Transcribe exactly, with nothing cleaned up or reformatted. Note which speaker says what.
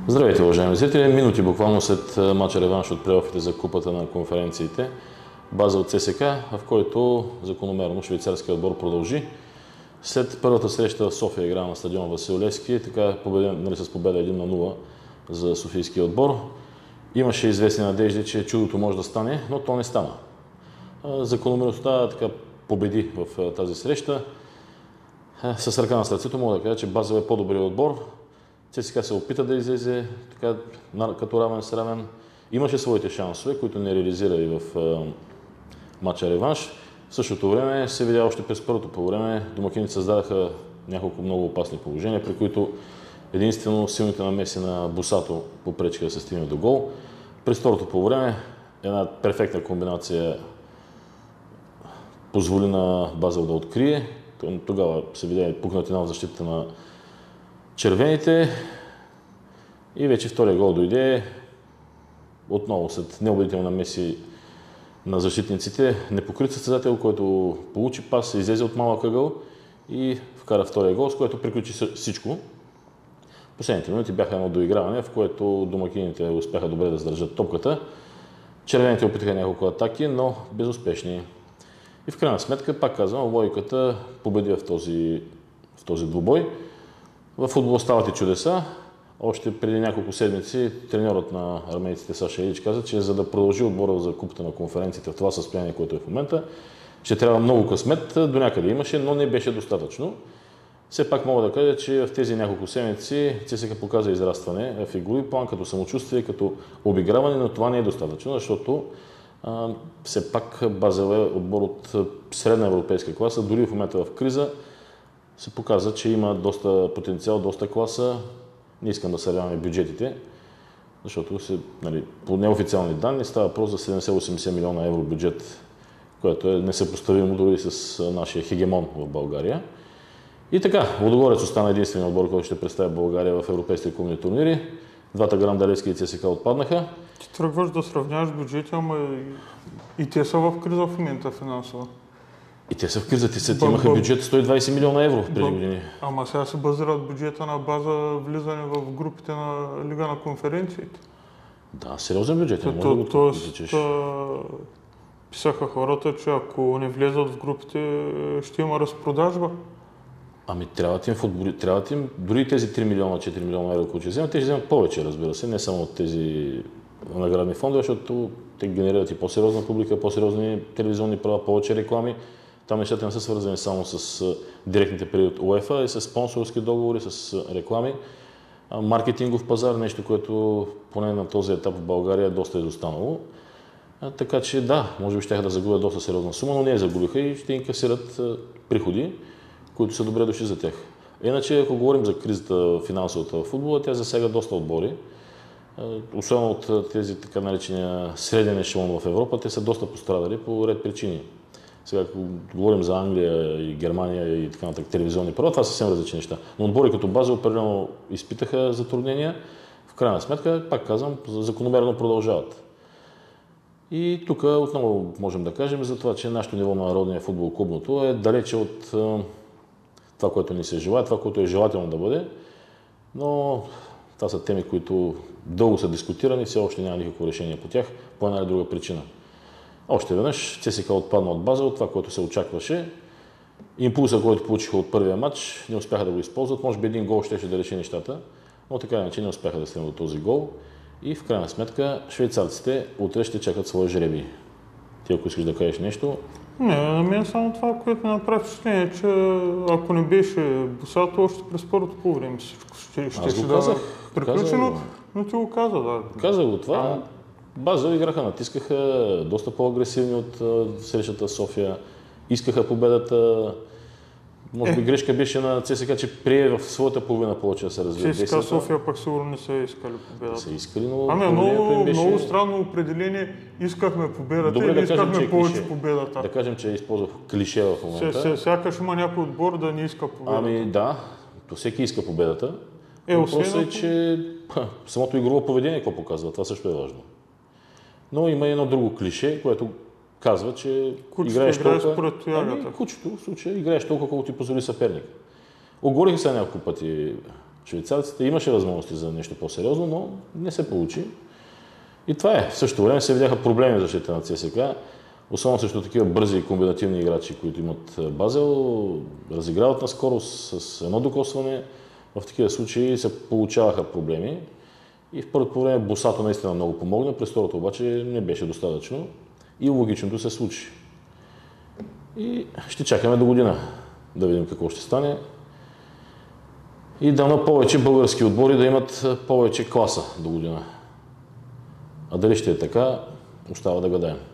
Speaker 1: Здравейте, уважаеми зрители! Минути буквално след мача реванш от плейофите за купата на конференциите, база от ЦСКА, в който закономерно швейцарския отбор продължи. След първата среща в София игра на стадион Васил Левски, така победен, нали, с победа един на нула за софийския отбор. Имаше известни надежди, че чудото може да стане, но то не стана. Закономерността така победи в тази среща. С ръка на сърцето мога да кажа, че Базел е по-добрият отбор. ЦСКА се опита да излезе така, като равен с равен. Имаше своите шансове, които не реализира и в а, матча реванш. В същото време се видя още през първото по време. Домакините създадаха няколко много опасни положения, при които единствено силните намеси на Бусато попречиха да се стигне до гол. През второто по време една перфектна комбинация позволи на Базел да открие. Тогава се видя пукнатина в защитата на червените и вече втория гол дойде отново след неубедителни намеси на защитниците. Непокрит състезател, който получи пас, излезе от малък ъгъл и вкара втория гол, с което приключи всичко. Последните минути бяха едно доиграване, в което домакините успяха добре да задържат топката. Червените опитаха няколко атаки, но безуспешни. И в крайна сметка, пак казвам, логиката победи в този, в този двубой. В футбола стават и чудеса. Още преди няколко седмици треньорът на армейците Саша Илич каза, че за да продължи отбора за купата на конференциите в това състояние, което е в момента, ще трябва много късмет. До някъде имаше, но не беше достатъчно. Все пак мога да кажа, че в тези няколко седмици ЦСКА показа израстване в игрови план, като самочувствие, като обиграване, но това не е достатъчно, защото а, все пак Базел е отбор от средна европейска класа, дори в момента в криза се показва, че има доста потенциал, доста класа. Не искам да сравняваме бюджетите, защото се, нали, по неофициални данни става въпрос за седемдесет-осемдесет милиона евро бюджет, което е несъпоставимо дори с нашия хегемон в България. И така, Лудогорец остана единственият отбор, който ще представя България в европейските клубни турнири. Двата Гранда Левски и ЦСКА отпаднаха.
Speaker 2: Ти тръгваш да сравняваш бюджети, ама и, и те са в криза в момента финансова. И
Speaker 1: те са в криза, те са, имаха бюджет сто и двадесет милиона евро преди години.
Speaker 2: Ама сега се базират бюджета на база влизане в групите на Лига на конференциите.
Speaker 1: Да, сериозен бюджет.
Speaker 2: То, то, тоест, писаха хората, че ако не влезат в групите, ще има разпродажба.
Speaker 1: Ами трябват им футболи, трябват им дори тези три милиона, четири милиона евро, които ще вземат, те ще вземат повече, разбира се, не само от тези наградни фондове, защото те генерират и по-сериозна публика, по-сериозни телевизионни права, повече реклами. Там нещата не са свързани само с директните пари от УЕФА, и с спонсорски договори, с реклами. Маркетингов пазар, нещо, което поне на този етап в България е доста изостанало. А, така че да, може би ще да загубят доста сериозна сума, но не я загубиха и ще инкасират приходи, които са добре дошли за тях. Иначе, ако говорим за кризата финансовата в футбола, тя засяга доста отбори. Особено от тези така наречения среден ешелон в Европа, те са доста пострадали по ред причини. Сега, ако говорим за Англия и Германия и така нататък телевизионни права, това са съвсем различни неща. Но отбори като Базел определено изпитаха затруднения. В крайна сметка, пак казвам, закономерно продължават. И тук отново можем да кажем за това, че нашето ниво на народния футбол, клубното, е далече от това, което ни се желае, това, което е желателно да бъде. Но това са теми, които дълго са дискутирани, все още няма никакво решение по тях, по една или друга причина. Още веднъж ЦСКА отпадна от Базел, това, което се очакваше. Импулса, който получиха от първия матч, не успяха да го използват. Може би един гол ще да реши нещата, но така иначе не успяха да стигнат до този гол. И в крайна сметка швейцарците утре ще чакат своя жребий. Ти, ако искаш да кажеш нещо?
Speaker 2: Не, на мен само това, което ми направи впечатление, че ако не беше Бусато, още през първото по време всичко ще, ще, ще да приключи, но, но ти го каза, да.
Speaker 1: Казах го това. Базел играха, натискаха, доста по-агресивни от срещата в София, искаха победата. Може би е. Грешка беше на ЦСКА, че прие в своята половина повече да се развие.
Speaker 2: ЦСКА София пък сигурно не са искали победата.
Speaker 1: Са искали, но
Speaker 2: ами много, беше... много странно определение. Искахме победата. Добре, или да искахме кажем, повече клише. Победата.
Speaker 1: Да кажем, че използвах клише в момента.
Speaker 2: Се, се, сякаш има някой отбор да не иска победата.
Speaker 1: Ами да, то всеки иска победата.
Speaker 2: Е,
Speaker 1: Въпросът е, че ха, самото игрово поведение какво показва, това също е важно. Но има едно друго клише, което казва, че
Speaker 2: кучето
Speaker 1: играеш толкова...
Speaker 2: според тоягата.
Speaker 1: Ами, кучето, в случая, играеш толкова, колко ти позволи съперник. Оговориха се няколко пъти швейцарците. Имаше възможности за нещо по-сериозно, но не се получи. И това е. В същото време се видяха проблеми в защита на ЦСКА, особено срещу такива бързи и комбинативни играчи, които имат Базел, разиграват на скорост с едно докосване. В такива случаи се получаваха проблеми. И в първото време Босато наистина много помогна, през второто обаче не беше достатъчно и логичното се случи. И ще чакаме до година да видим какво ще стане. И дано повече български отбори да имат повече класа до година. А дали ще е така, остава да гадаем.